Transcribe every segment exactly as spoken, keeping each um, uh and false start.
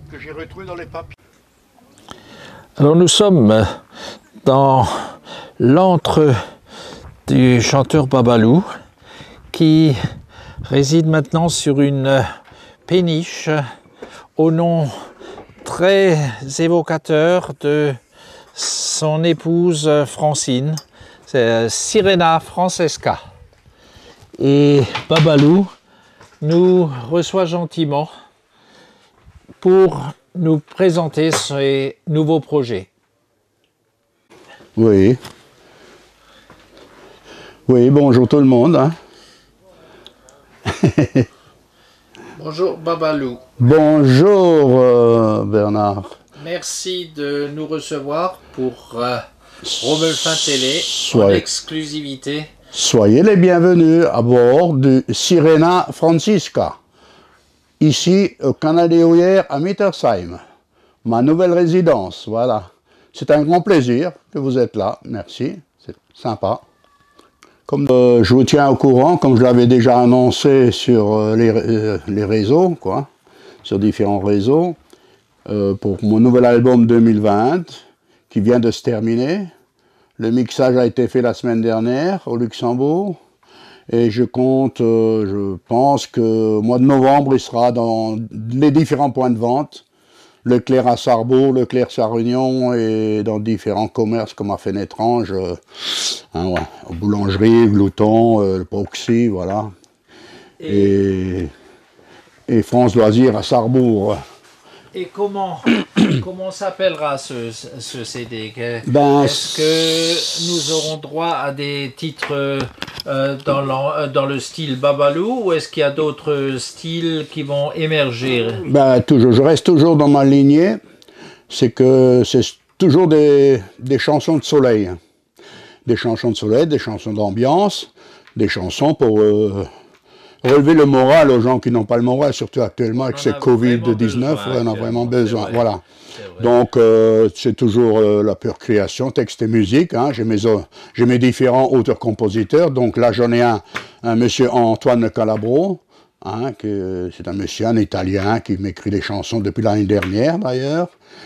que j'ai retrouvé dans les papiers. Alors nous sommes dans l'antre du chanteur Babalou qui réside maintenant sur une péniche au nom très évocateur de son épouse Francine, c'est Sirena Francesca. Et Babalou nous reçoit gentiment pour nous présenter ses nouveaux projets. Oui. Oui, bonjour tout le monde. Hein. Bonjour Babalou. Bonjour euh, Bernard. Merci de nous recevoir pour euh, Romelfin Télé Soyez, en exclusivité. Soyez les bienvenus à bord du Sirena Francisca, ici au Canadéoyer à Mittersheim, ma nouvelle résidence, voilà. C'est un grand plaisir que vous êtes là, merci, c'est sympa. Comme euh, je vous tiens au courant, comme je l'avais déjà annoncé sur euh, les, euh, les réseaux, quoi, sur différents réseaux, euh, pour mon nouvel album deux mille vingt, qui vient de se terminer. Le mixage a été fait la semaine dernière au Luxembourg, et je compte, euh, je pense que au mois de novembre, il sera dans les différents points de vente, Leclerc à Sarrebourg, Leclerc à Réunion et dans différents commerces comme à Fénétrange, euh, hein, ouais, boulangerie, Glouton, euh, le Proxy, voilà. Et, et France Loisirs à Sarrebourg. Et comment, comment s'appellera ce, ce C D? Ben, Est-ce que nous aurons droit à des titres euh, dans, le, dans le style Babalou ou est-ce qu'il y a d'autres styles qui vont émerger? Ben, toujours, je reste toujours dans ma lignée, c'est que c'est toujours des, des chansons de soleil. Des chansons de soleil, des chansons d'ambiance, des chansons pour euh, relever le moral aux gens qui n'ont pas le moral, surtout actuellement avec ces Covid dix-neuf, on en a vraiment besoin. Voilà. Donc euh, c'est toujours euh, la pure création, texte et musique. Hein. J'ai mes, euh, j'ai mes différents auteurs-compositeurs. Donc là j'en ai un, un monsieur Antoine Calabro, hein, c'est un monsieur, un Italien qui m'écrit des chansons depuis l'année dernière d'ailleurs.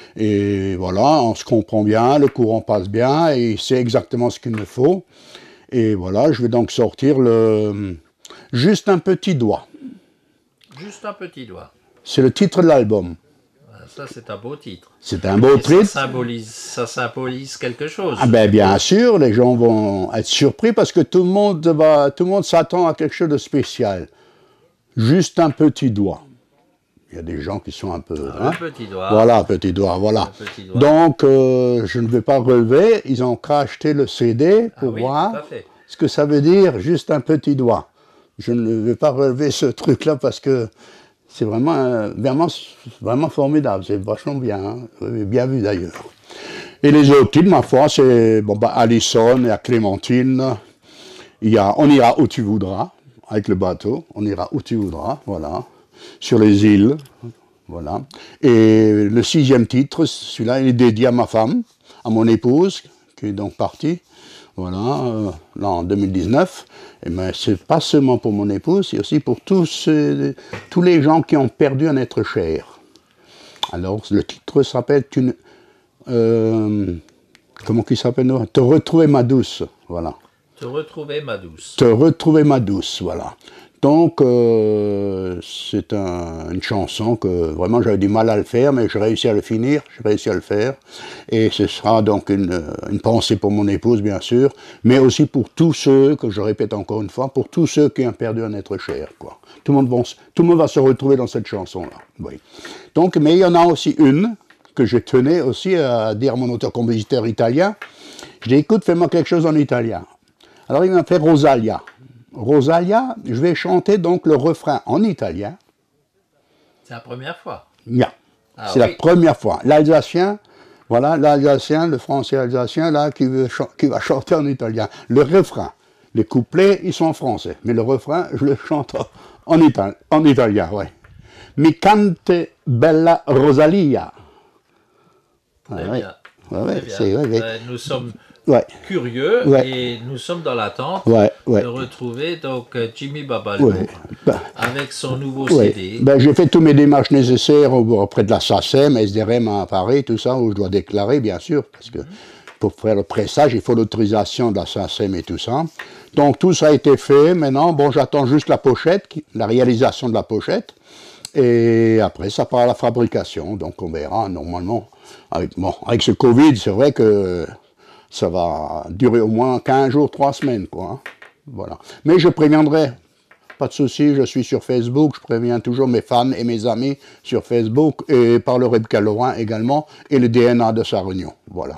Et voilà, on se comprend bien, le courant passe bien et il sait exactement ce qu'il me faut. Et voilà, je vais donc sortir le Juste un petit doigt. Juste un petit doigt. C'est le titre de l'album. Ça, c'est un beau titre. C'est un beau et titre. Ça symbolise, ça symbolise quelque chose. Ah ben, bien sûr, les gens vont être surpris parce que tout le monde va, tout le monde s'attend à quelque chose de spécial. Juste un petit doigt. Il y a des gens qui sont un peu... Ah, hein? Un petit doigt. Voilà, un petit doigt, voilà. Petit doigt. Donc, euh, je ne vais pas relever. Ils ont qu'à acheter le C D pour ah, oui, voir tout à fait. ce que ça veut dire, juste un petit doigt. Je ne vais pas relever ce truc-là parce que c'est vraiment, vraiment, vraiment formidable. C'est vachement bien, hein? Bien vu d'ailleurs. Et les autres titres, ma foi, c'est bon, bah, Alison et à Clémentine. Il y a On ira où tu voudras, avec le bateau. On ira où tu voudras, voilà. Sur les îles, voilà. Et le sixième titre, celui-là, il est dédié à ma femme, à mon épouse, qui est donc partie. Voilà, euh, là en deux mille dix-neuf, et ben, c'est pas seulement pour mon épouse, c'est aussi pour tous, euh, tous les gens qui ont perdu un être cher. Alors, le titre s'appelle euh, comment qu'il s'appelle? Te retrouver ma douce, voilà. Te retrouver ma douce. Te retrouver ma douce, voilà. Donc, euh, c'est un, une chanson que vraiment j'avais du mal à le faire, mais j'ai réussi à le finir, j'ai réussi à le faire. Et ce sera donc une, une pensée pour mon épouse, bien sûr, mais aussi pour tous ceux, que je répète encore une fois, pour tous ceux qui ont perdu un être cher, quoi. Tout le monde va, tout le monde va se retrouver dans cette chanson-là. Oui. Donc, mais il y en a aussi une que je tenais aussi à dire à mon auteur-compositeur italien. Je dis, écoute, fais-moi quelque chose en italien. Alors, il m'a fait Rosalia. Rosalia, je vais chanter donc le refrain en italien. C'est la première fois. Yeah. Ah, c'est oui. la première fois. L'Alsacien, voilà, l'Alsacien, le français alsacien, là, qui, veut qui va chanter en italien. Le refrain, les couplets, ils sont en français, mais le refrain, je le chante en, ital en italien, ouais. Mi cante bella Rosalia. Très Ah, ouais. bien. Ouais, ouais, Très bien. ouais, ouais. Euh, nous sommes ouais, curieux ouais. et nous sommes dans l'attente ouais, ouais. de retrouver donc euh, Jimmy Babalou Ouais. Ben, avec son nouveau ouais. C D. Ben, j'ai fait tous mes démarches nécessaires au- auprès de la SACEM, S D R M à Paris, tout ça, où je dois déclarer, bien sûr, parce que pour faire le pressage, il faut l'autorisation de la SACEM et tout ça. Donc tout ça a été fait. Maintenant, bon, j'attends juste la pochette, qui- la réalisation de la pochette. Et après, ça part à la fabrication. Donc on verra, normalement. Avec, bon, avec ce Covid, c'est vrai que ça va durer au moins quinze jours, trois semaines, quoi. Hein. Voilà. Mais je préviendrai. Pas de souci, je suis sur Facebook, je préviens toujours mes fans et mes amis sur Facebook et par le Reb Calorin également et le D N A de Sarre-Union. Voilà.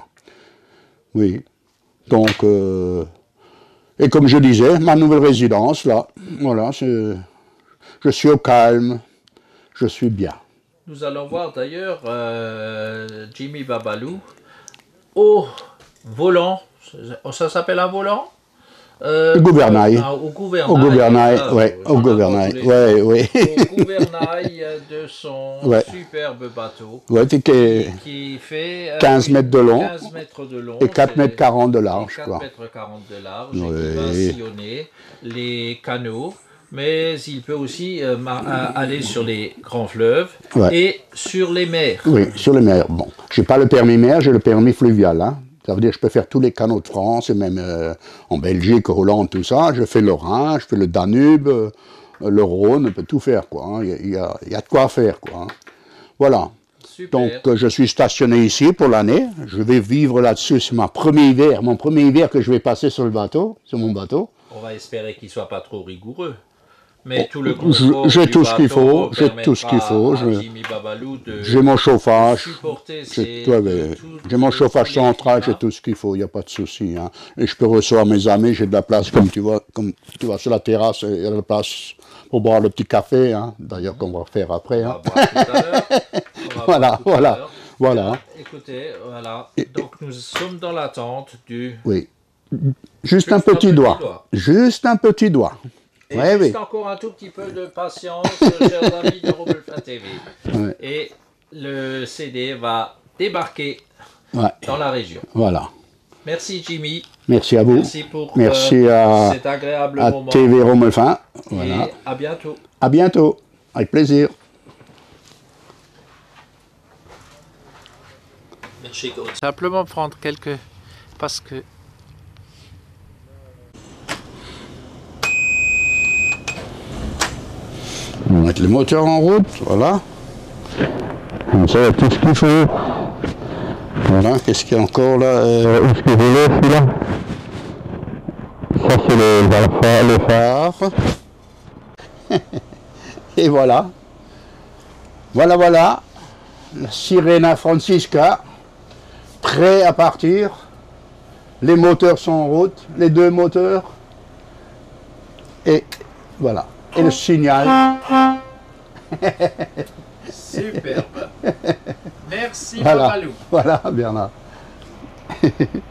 Oui. Donc, euh, et comme je disais, ma nouvelle résidence, là, voilà, c'est- je suis au calme, je suis bien. Nous allons voir d'ailleurs euh, Jimmy Babalou au volant. Ça s'appelle un volant euh, Au gouvernail. euh, Au gouvernail. Au gouvernail, Ah, ouais, j'en au apprends gouvernail, tous les ouais, jours. ouais. Au gouvernail de son Ouais. superbe bateau Ouais, c'est que qui fait euh, quinze mètres de long quinze mètres de long et quatre c'est- mètres quarante de et large, quatre quoi. mètres quarante de large et qui Ouais. va sillonner les canaux. Mais il peut aussi euh, ma- à- aller sur les grands fleuves Ouais. et sur les mers. Oui, sur les mers. Bon, j'ai pas le permis mer, j'ai le permis fluvial. Hein. Ça veut dire que je peux faire tous les canaux de France, et même euh, en Belgique, Hollande, tout ça. Je fais le Rhin, je fais le Danube, euh, le Rhône, je peux tout faire, quoi. hein. Il y a- il y, a, il y a de quoi faire, quoi. hein. Voilà. Super. Donc, euh, je suis stationné ici pour l'année. Je vais vivre là-dessus. C'est ma premier hiver, mon premier hiver que je vais passer sur le bateau, sur mon bateau. On va espérer qu'il soit pas trop rigoureux. Mais tout le Je- confort j'ai du tout ce qu'il bateau faut, j'ai tout ce qu'il faut, permettra à je- Jimmy Babalou de J'ai mon chauffage. supporter J'ai ces- ouais, de ouais. tout- J'ai mon de chauffage tous les central, j'ai climats. tout ce qu'il faut, il n'y a pas de souci. Hein. Et je peux recevoir mes amis, j'ai de la place, comme tu vois, comme tu vois sur la terrasse, il y a de la place pour boire le petit café, hein, d'ailleurs qu'on va faire après. On Hein. va voir tout à l'heure. On va Voilà, voir tout à voilà, l'heure. voilà. Écoutez, voilà. Donc nous sommes dans l'attente du. Oui. Juste Juste un un petit petit doigt. doigt. Juste un petit doigt. Et Ouais, juste oui. encore un tout petit peu de patience, chers amis de Robelfin T V. Ouais. Et le C D va débarquer Ouais. dans la région. Voilà. Merci Jimmy. Merci à vous. Merci pour Merci euh, à, cet agréable à moment. T V Romelfin. Voilà. Et à bientôt. À bientôt. Avec plaisir. Merci. Simplement prendre quelques. Parce que. On va mettre le moteur en route, voilà. Comme ça, il y a tout ce qu'il faut. Voilà, qu'est-ce qu'il y a encore là euh, Où est-ce que je l'ai, celui-là? Ça, c'est le, le phare. Le phare. Et voilà. Voilà, voilà. La Sirena Francisca, prêt à partir. Les moteurs sont en route, les deux moteurs. Et voilà. Et le signal. Superbe. Merci Voilà, Babalou. voilà, Bernard.